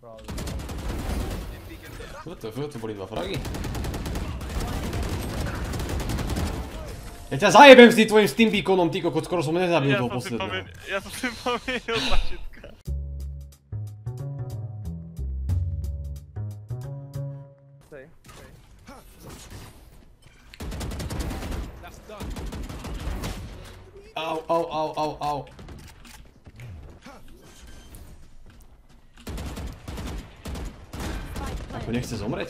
To boli dva fragy. Ja ťa zajebem s tým tvojim Steam beaconom, ty kokot, skoro som nezabil toho posledného. Ja som si pomenil tlačítka. Au. Ako nechce zomreť?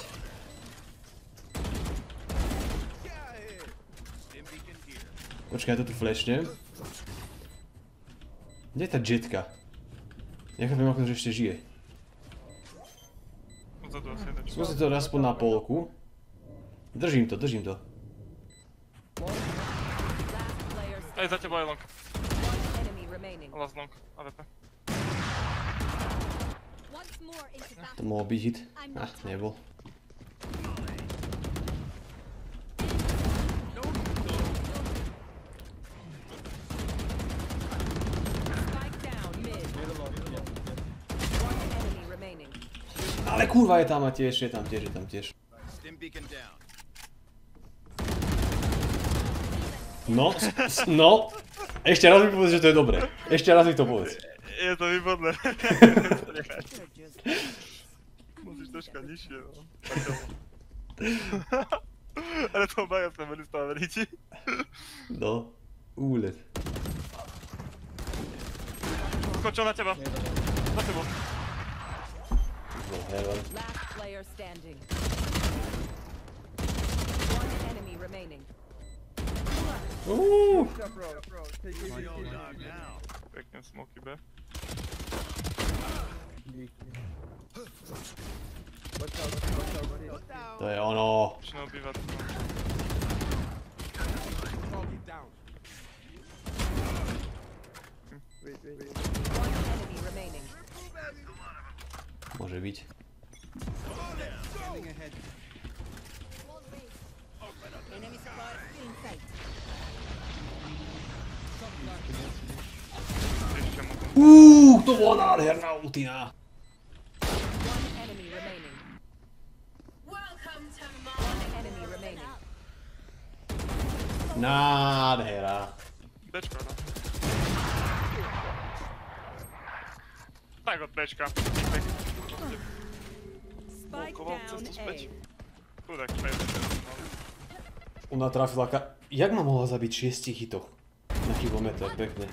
Počkaj, ja to tu flashnem. Kde je tá jetka? Nechápem, ako to ešte žije. Skúsi to aspoň na polku. Držím to. Aj za teba je long. Last long, AWP. To mohol byť hit. Nebol. Ale kurva je tam a tiež, je tam tiež. No. Ešte raz mi povedz, že to je dobré. Ešte raz mi to povedz. Je to výborné. Musíš troška nižšie, no. Ale to baja sme boli staveriť. No, úlet. Skočil na teba. Za tebou. Last player standing. One enemy remaining. Pekne smoky B. To je ono. Začne obývať. Môže byť. To bola nádherná ultina. Nádhera. Bčka, no. Tak od Bčka. Blokoval cestu späť. Chudák, Ona trafila Jak ma mohla zabiť v 6 hitoch? Na kilometr, pekne.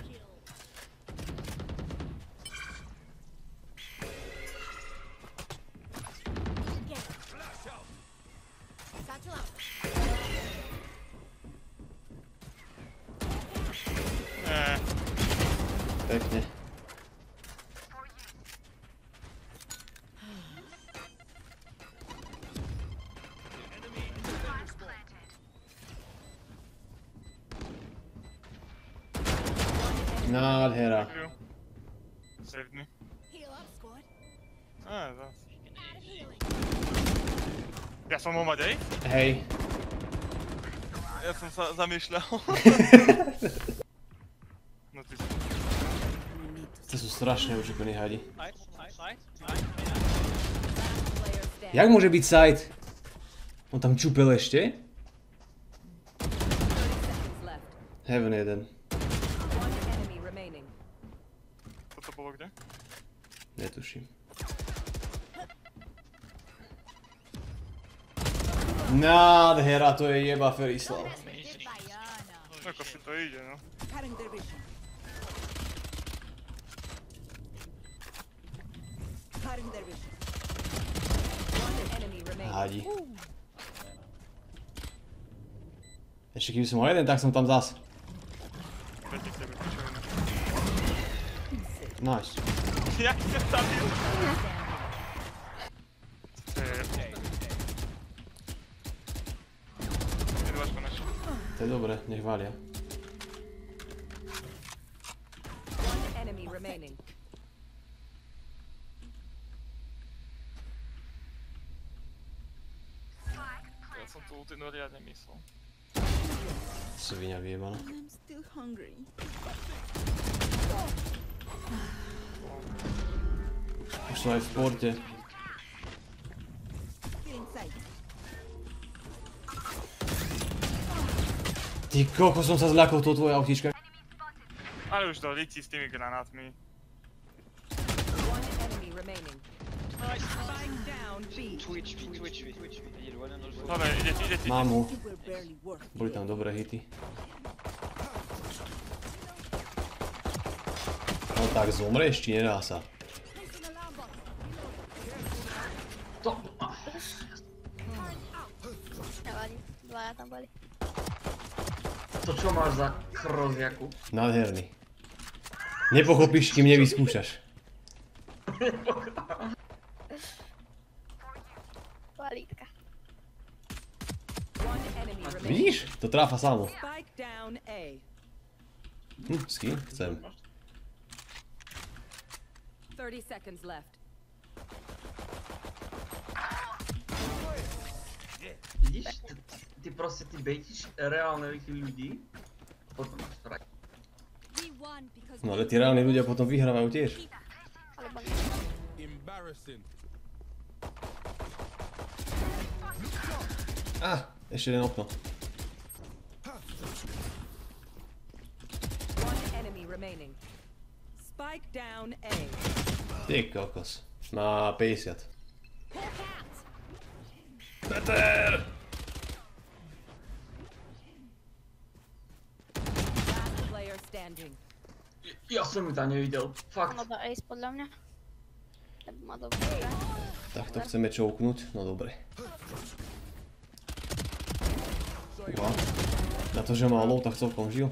Pekne. Nádhera. Saved me. Zas. Ja som ho mať aj? Hej. Ja som sa zamýšľal. No ty si... To sú strašne očekovaní hadi. Jak môže byť side? On tam čupel ešte? Heaven jeden. Toto bolo kde? Netuším. Nádhera, to je jeba Ferislav. Ako si to ide, no. Hadi. Ešte keby som mal jeden, tak som tam zas. Nice. Jak ťa zabil? To je dobré, nech valia. Ja som tu ultinu riadne myslel. Svinia vyjebaná. Už som aj v porte. Ty koko, som sa zľakol toho tvoje autíčka. Ale už to líti s tými granátmi. One enemy remaining. Spike down B. Twitch. I need one and also. Dobre, ide ti. Mám ho. It will barely work. Boli tam dobré hity. No tak zomreš, či nedá sa? To... Nevadí, dvaja tam boli. To čo máš za kroziaku? Nádherný. Nepochopíš, kým nevyskúšaš. Kvalitka. One enemy remaining. Vidíš? To tráfa samo. Spike down A. Skin? Chcem. 30 seconds left. Vidíš? Ty proste bejtíš reálnych ľudí. Potom máš to rať. No ale tí reálni ľudia potom vyhrávajú tiež. Alebo nie. Ešte jeden okno. One enemy remaining. Spike down A. Ty kokos. Má 50. Peter! Last player standing. Ja som ju tam nevidel. Fakt. Ono dá ace podľa mňa. Lebo má dobrý. Tak to chceme čouknúť? No dobre. Uha. Na to, že má low, tak celkom žil.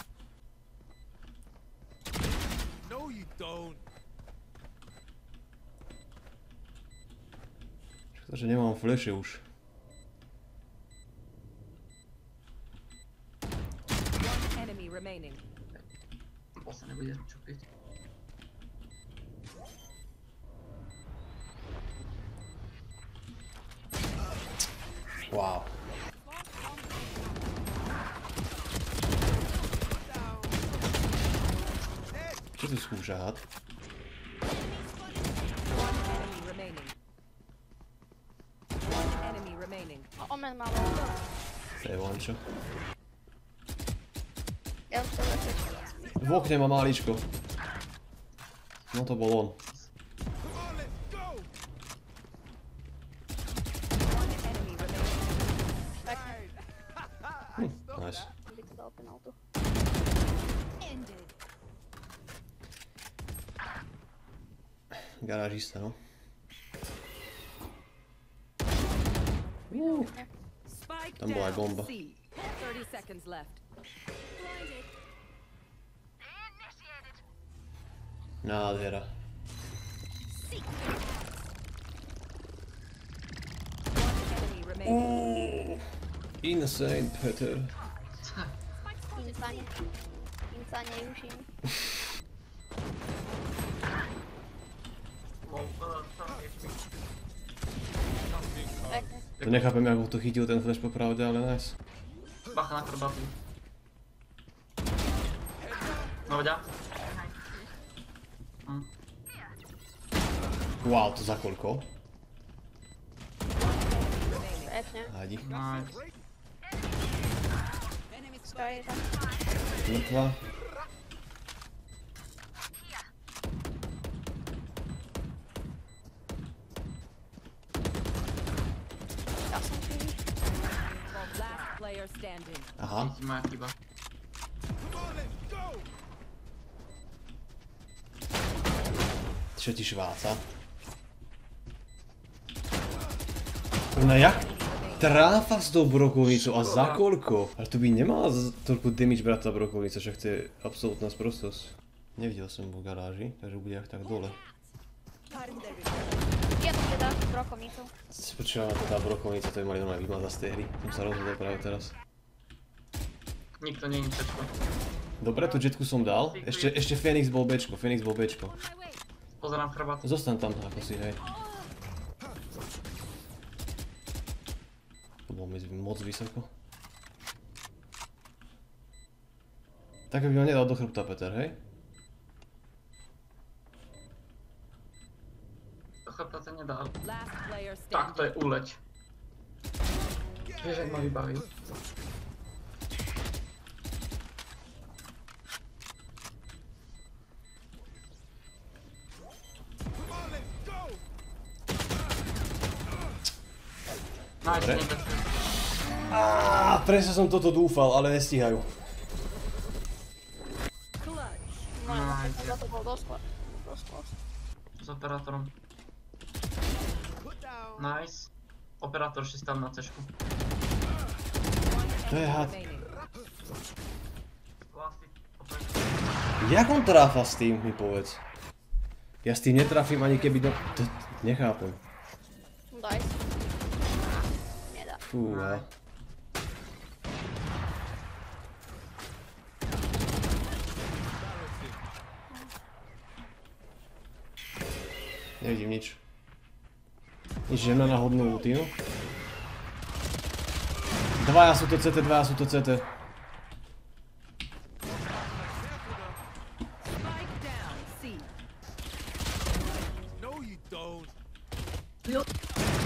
Škoda, že nemám flashe už. One enemy remaining. Bossa nebude čo piť. Wow. Čo tu skúša had? One enemy remaining. One enemy remaining. Omen má low. To je vončo. Ja už to začal. V okne má maličko. No to bol on. One enemy remaining. Pekne. Nice. By to dal penaltu. Garážista, no. Spike Tam bola aj bomba. down C. 30 seconds left. Nádhera. One enemy remaining. Insane, Peter. Insanie. Insanie Jushin. Pekne. To nechápem, ako to chytil ten flash popravde, ale nice. Bacha na chrbatu. No vedia? Wow, to za koľko? Pekne. Hadi. Nice. Stojí tam. Mŕtva. Ja som chvíli. Last player standing. Aha. Díky, moja chyba. Čo ti šváca? Ona jak tráfa s tou brokovnicou a za koľko? Ale to by nemala toľko damage brať tá brokovnica, však to je absolútna sprostosť. Nevidel som ho v garáži, takže bude jak tak dole. Je to teda brokovnicou. Počúvam, tá brokovnica, to by mali normálne vymazať z tej hry. Som sa rozhodol práve teraz. Nikto nie je čečko. Dobre, tú jetku som dal. Ešte Phoenix bol Bčko, Phoenix bol Bčko. Pozerám chrbát. Zostaň tam ako si, hej. To bolo mi moc vysoko. Tak by ma nedal do chrbta, Peter, hej? To chrbta sa nedá. Last player Tak, to standing. je uleč. Vieš, ak ma vybaví. Nice, Dobre. nebezpečný. Presne som toto dúfal, ale nestíhajú. No, Nice. za to bol dosť close. S operátorom. Nice. Operátor si stal na cešku. To je had. Remaining. Klasik. Operátor. Jak on tráfa s tým, mi povedz. Ja s tým netrafím ani keby do... Nechápem. Daj. Nedá. Fúha. Nevidím nič. Nič žena na hodnú ultinu. Dvaja sú to CT, dvaja sú to CT. Spike down. C. No, you don't.